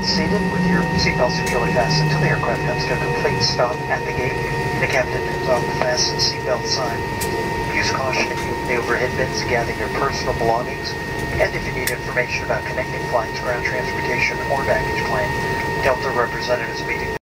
seated with your seatbelt securely fastened until the aircraft comes to a complete stop at the gate. The captain turns off the fasten seatbelt sign. Use caution if you open the overhead bins to gather your personal belongings, and if you need information about connecting flights, ground transportation, or baggage claim, Delta representatives meeting